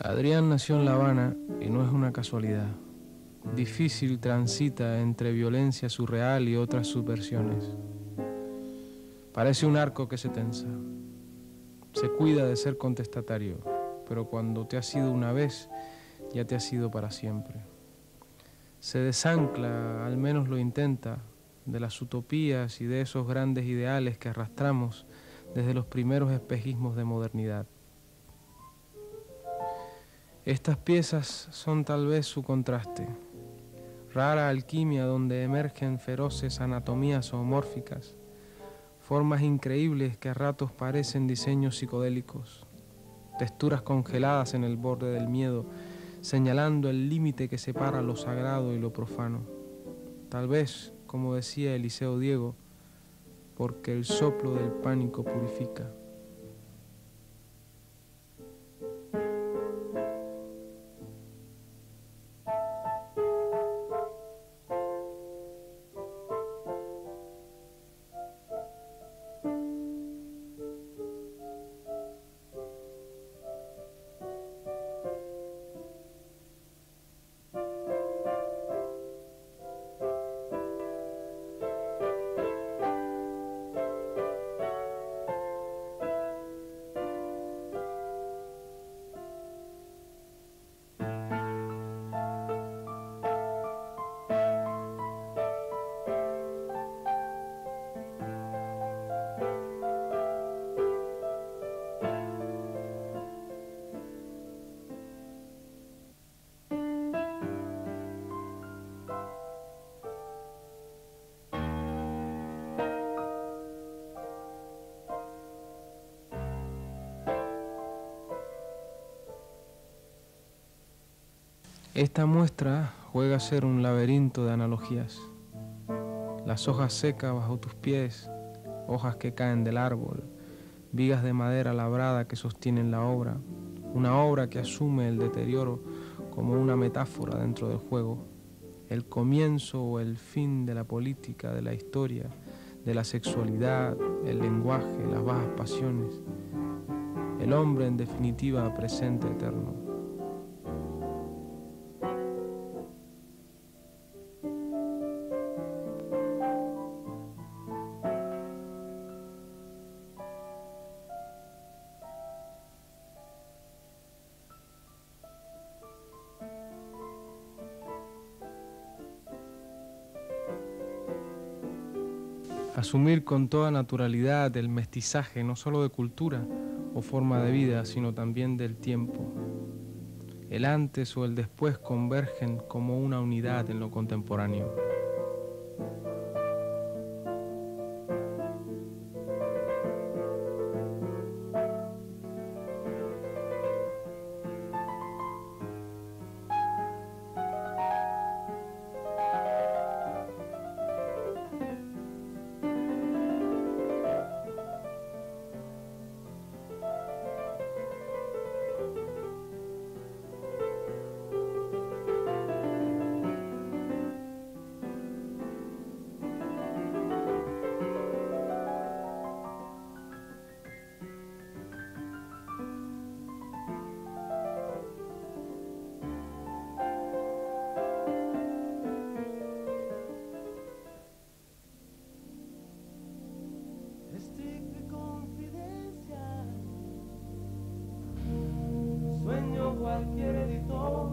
Adrián nació en La Habana y no es una casualidad. Difícil transita entre violencia surreal y otras subversiones. Parece un arco que se tensa. Se cuida de ser contestatario, pero cuando te ha sido una vez, ya te ha sido para siempre. Se desancla, al menos lo intenta, de las utopías y de esos grandes ideales que arrastramos desde los primeros espejismos de modernidad. Estas piezas son tal vez su contraste, rara alquimia donde emergen feroces anatomías zoomórficas, formas increíbles que a ratos parecen diseños psicodélicos, texturas congeladas en el borde del miedo, señalando el límite que separa lo sagrado y lo profano. Tal vez, como decía Eliseo Diego, porque el soplo del pánico purifica. Esta muestra juega a ser un laberinto de analogías. Las hojas secas bajo tus pies, hojas que caen del árbol, vigas de madera labrada que sostienen la obra, una obra que asume el deterioro como una metáfora dentro del juego, el comienzo o el fin de la política, de la historia, de la sexualidad, el lenguaje, las bajas pasiones, el hombre en definitiva presente eterno. Asumir con toda naturalidad el mestizaje no solo de cultura o forma de vida, sino también del tiempo. El antes o el después convergen como una unidad en lo contemporáneo. Cualquier editor,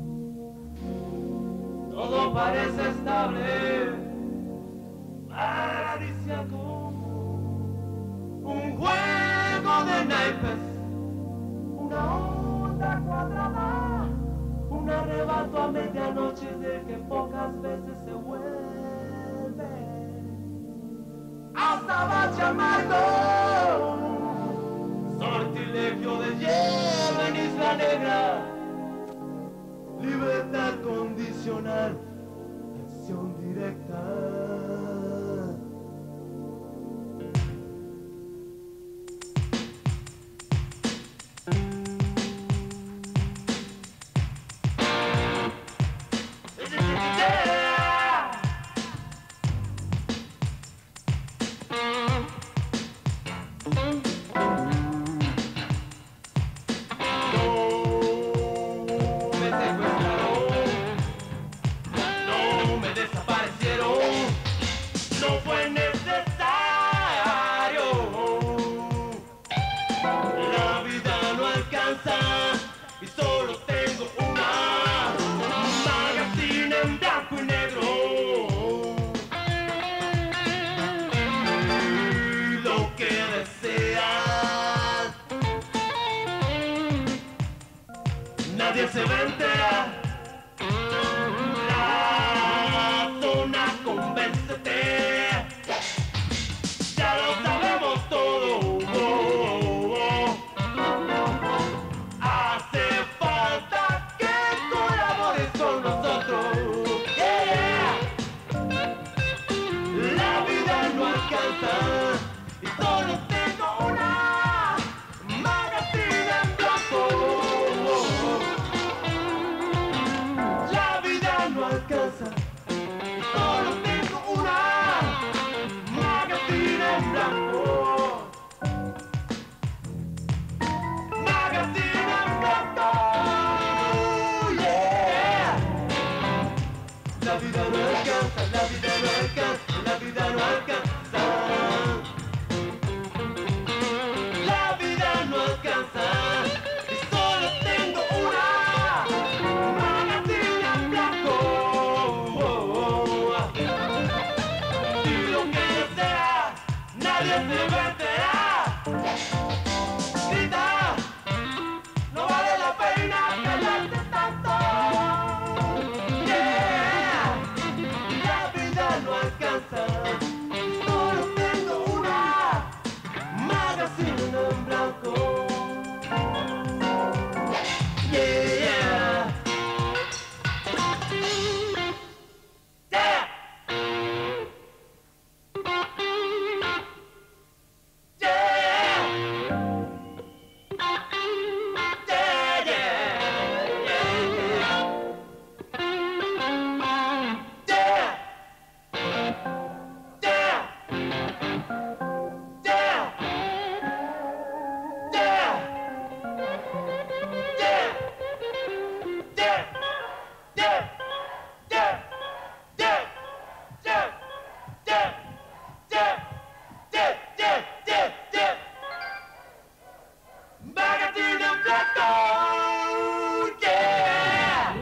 todo parece estable, paradisíaco, un juego de naipes, una onda cuadrada, un arrebato a medianoche de que pocas veces se vuelve, hasta bache amargo, sortilegio de hielo en Isla Negra, libertad condicional, acción directa. vente la zona, convéncete, ya lo sabemos todo. Hace falta que colabores con nosotros. Yeah. La vida no alcanza y solo tengo una magazine en blanco. La vida no alcanza y solo tengo una magazine en blanco. Magazine en blanco. Yeah. La vida no alcanza, la vida no alcanza, la vida no alcanza. La vida no alcanza y solo tengo una magazine en blanco. Y lo que yo sea, nadie se vencerá. Grita, no vale la pena callarse tanto. Yeah. La vida no alcanza, solo tengo una magazine en blanco. Yeah, yeah. Yeah. Magazine en blanco. Yeah.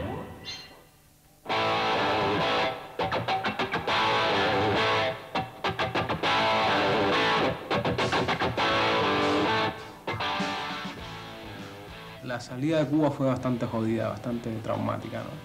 La salida de Cuba fue bastante jodida, bastante traumática, ¿no?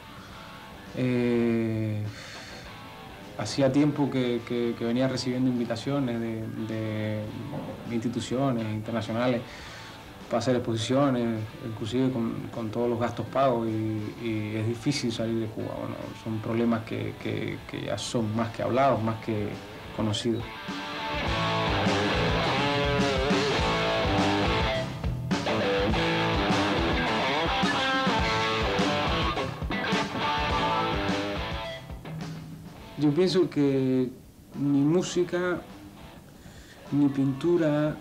Hacía tiempo que venía recibiendo invitaciones de instituciones internacionales para hacer exposiciones, inclusive con todos los gastos pagos, y es difícil salir de Cuba. Bueno, son problemas que ya son más que hablados, más que conocidos. Yo pienso que ni música, ni pintura,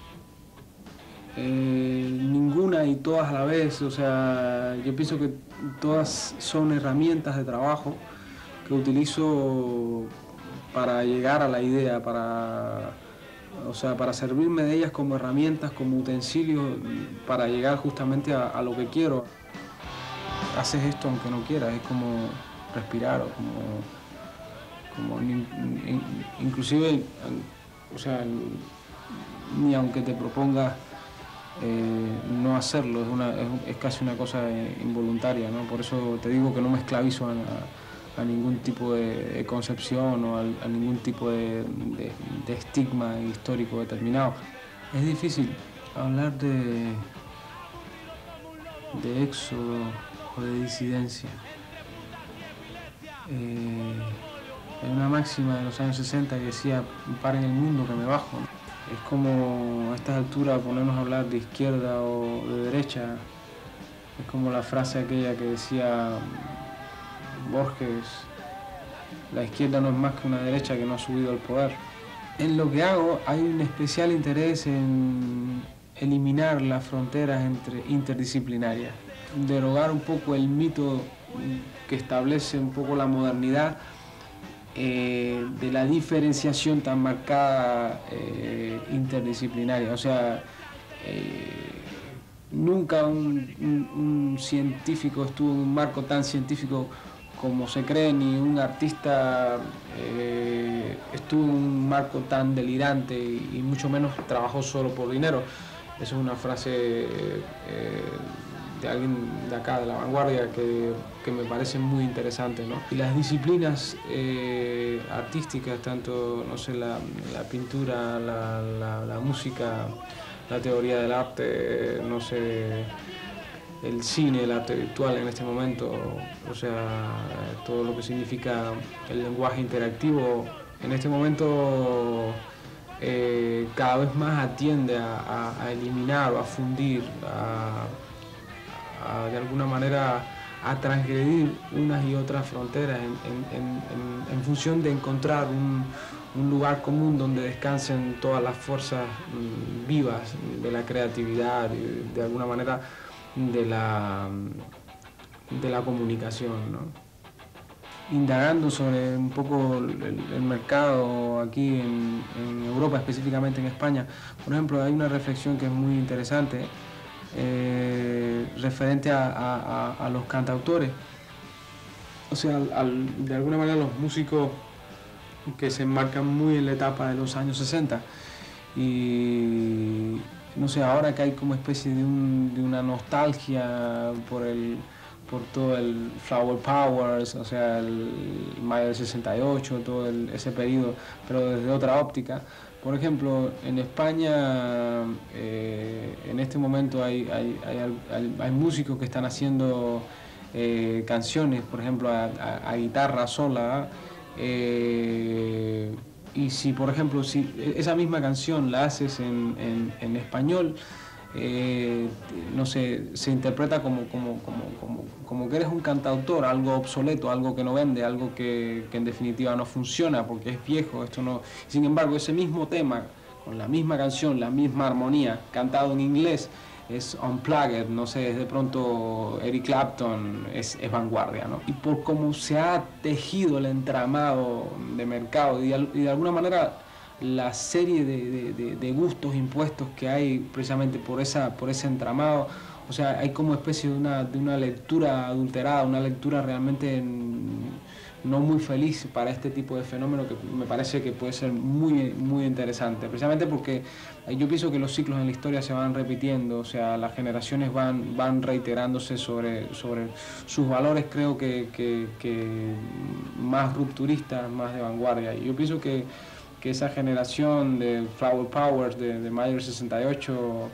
ninguna y todas a la vez, o sea, yo pienso que todas son herramientas de trabajo que utilizo para llegar a la idea, para servirme de ellas como herramientas, como utensilios, para llegar justamente a lo que quiero. Haces esto aunque no quieras, es como respirar o inclusive, o sea, ni aunque te propongas no hacerlo, es casi una cosa involuntaria, ¿no? Por eso te digo que no me esclavizo a ningún tipo de concepción o a ningún tipo de estigma histórico determinado. Es difícil hablar de éxodo o de disidencia. Hay una máxima de los años 60 que decía: paren el mundo que me bajo. Es como a estas alturas ponernos a hablar de izquierda o de derecha. Es como la frase aquella que decía Borges: la izquierda no es más que una derecha que no ha subido al poder. En lo que hago hay un especial interés en eliminar las fronteras interdisciplinarias, derogar un poco el mito que establece un poco la modernidad, de la diferenciación tan marcada interdisciplinaria. O sea, nunca un científico estuvo en un marco tan científico como se cree, ni un artista estuvo en un marco tan delirante, y mucho menos trabajó solo por dinero. Eso es una frase de alguien de acá, de la vanguardia, que me parece muy interesante, ¿no? Y las disciplinas artísticas, tanto, no sé, la pintura, la música, la teoría del arte, no sé, el cine, el arte virtual en este momento, o sea, todo lo que significa el lenguaje interactivo, en este momento cada vez más atiende a eliminar o a fundir, de alguna manera a transgredir unas y otras fronteras en función de encontrar un lugar común donde descansen todas las fuerzas vivas de la creatividad y de alguna manera de la comunicación, ¿no? Indagando sobre un poco el mercado aquí en Europa, específicamente en España, por ejemplo, hay una reflexión que es muy interesante referente a los cantautores, o sea, de alguna manera los músicos que se enmarcan muy en la etapa de los años 60 y no sé, ahora que hay como especie de una nostalgia por todo el Flower Powers, o sea, el mayo del 68, todo ese periodo, pero desde otra óptica. Por ejemplo, en España en este momento hay músicos que están haciendo canciones, por ejemplo, a guitarra sola, y si, por ejemplo, si esa misma canción la haces en español, no sé, se interpreta como que eres un cantautor, algo obsoleto, algo que no vende, algo que en definitiva no funciona porque es viejo, esto no. Sin embargo, ese mismo tema, con la misma canción, la misma armonía, cantado en inglés, es unplugged, no sé, es de pronto Eric Clapton, es vanguardia, ¿no? Y por cómo se ha tejido el entramado de mercado y de alguna manera la serie de gustos impuestos que hay precisamente por ese entramado, o sea, hay como especie de una lectura adulterada, una lectura realmente no muy feliz para este tipo de fenómeno que me parece que puede ser muy, muy interesante, precisamente porque yo pienso que los ciclos en la historia se van repitiendo, o sea, las generaciones van reiterándose sobre sus valores, creo que más rupturistas, más de vanguardia. Y yo pienso que esa generación de Flower Powers de mayo del 68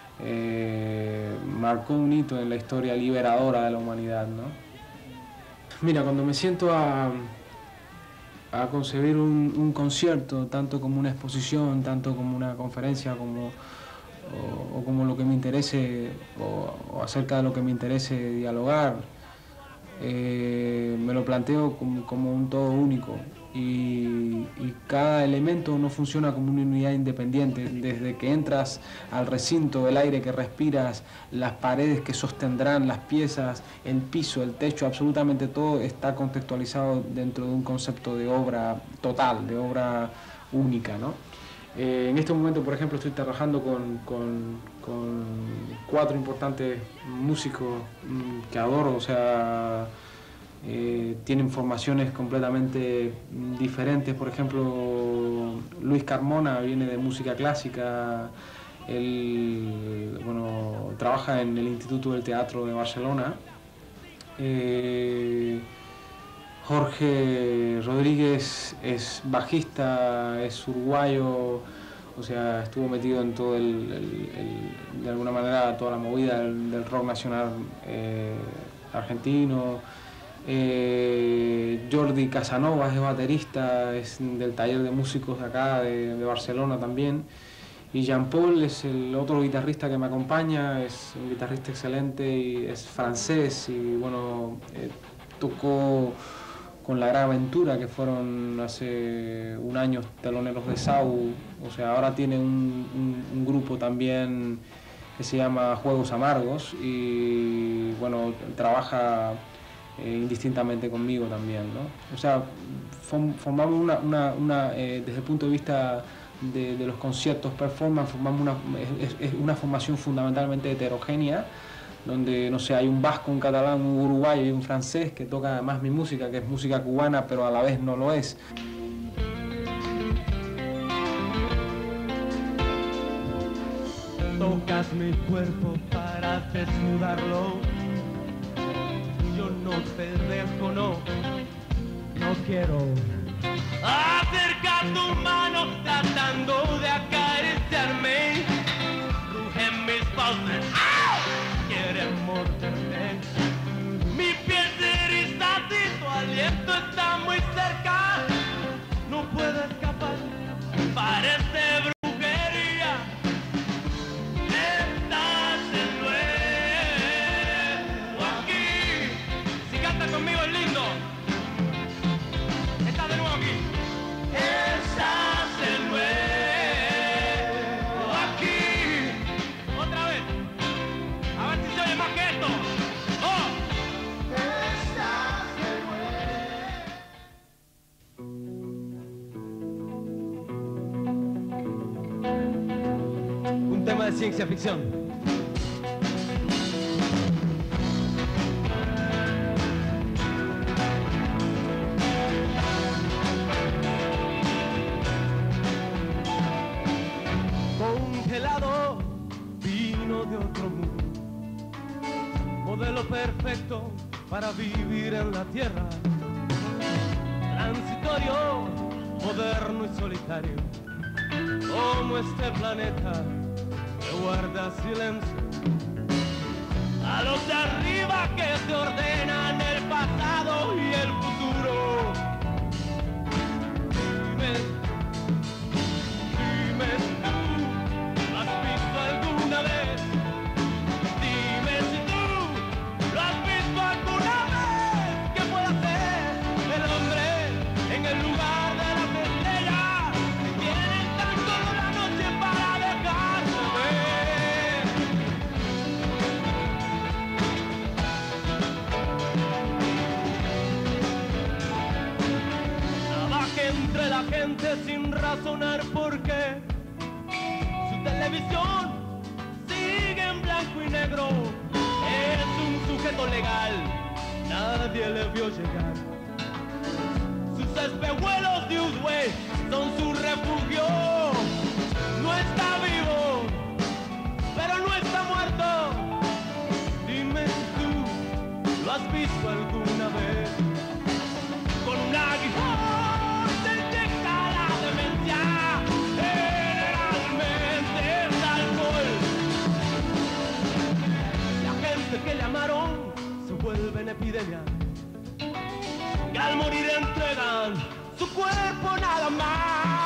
marcó un hito en la historia liberadora de la humanidad, ¿no? Mira, cuando me siento a concebir un concierto, tanto como una exposición, tanto como una conferencia, o como lo que me interese, o acerca de lo que me interese dialogar, me lo planteo como un todo único y cada elemento no funciona como una unidad independiente. Desde que entras al recinto, el aire que respiras, las paredes que sostendrán las piezas, el piso, el techo, absolutamente todo está contextualizado dentro de un concepto de obra total, de obra única, ¿no? En este momento, por ejemplo, estoy trabajando con 4 importantes músicos que adoro, o sea, tienen formaciones completamente diferentes. Por ejemplo, Luis Carmona viene de música clásica, él, bueno, trabaja en el Instituto del Teatro de Barcelona. Jorge Rodríguez es bajista, es uruguayo, o sea, estuvo metido en todo de alguna manera, toda la movida del rock nacional argentino. Jordi Casanova es baterista, es del taller de músicos de acá, de Barcelona también. Y Jean Paul es el otro guitarrista que me acompaña, es un guitarrista excelente y es francés y bueno, tocó con La Gran Aventura, que fueron hace un año teloneros de Sau, o sea, ahora tiene un grupo también que se llama Juegos Amargos y bueno, trabaja indistintamente conmigo también, ¿no? O sea, formamos desde el punto de vista de los conciertos performance, formamos una formación fundamentalmente heterogénea, donde, no sé, hay un vasco, un catalán, un uruguayo y un francés que toca además mi música, que es música cubana, pero a la vez no lo es. Tocas mi cuerpo para desnudarlo. Yo no te dejo, no quiero. Acerca tu mano tratando de acariciarme. Rugen mis fauces, quieren morderme. Mi piel se eriza y tu aliento está muy cerca. No puedo escapar, parece brujería. Estás de nuevo aquí. Si cantas conmigo es lindo. Estás de nuevo aquí. Estás de nuevo aquí. Otra vez. A ver si se oye más que esto. ¡Oh! Estás de nuevo. Un tema de ciencia ficción. Congelado, vino de otro mundo, modelo perfecto para vivir en la tierra, transitorio, moderno y solitario, como este planeta que guarda silencio. A los de arriba que se ordenan el pasado y el futuro. Dime tú, ¿lo has visto alguna vez? Dime si tú lo has visto alguna vez. ¿Qué puede hacer el hombre en el lugar de las estrellas? Tienen tan solo la noche para dejarse ver. Trabaje entre la gente sin razonar por qué. Su televisión sigue en blanco y negro. Es un sujeto legal, nadie le vio llegar. Sus espejuelos de Usway son su refugio. No está vivo, pero no está muerto. Dime si tú lo has visto alguna vez. Con un aguijón se inyecta la demencia. Generalmente es alcohol. La gente que le amaron se vuelve en epidemia. Y al morir entregan su cuerpo nada más.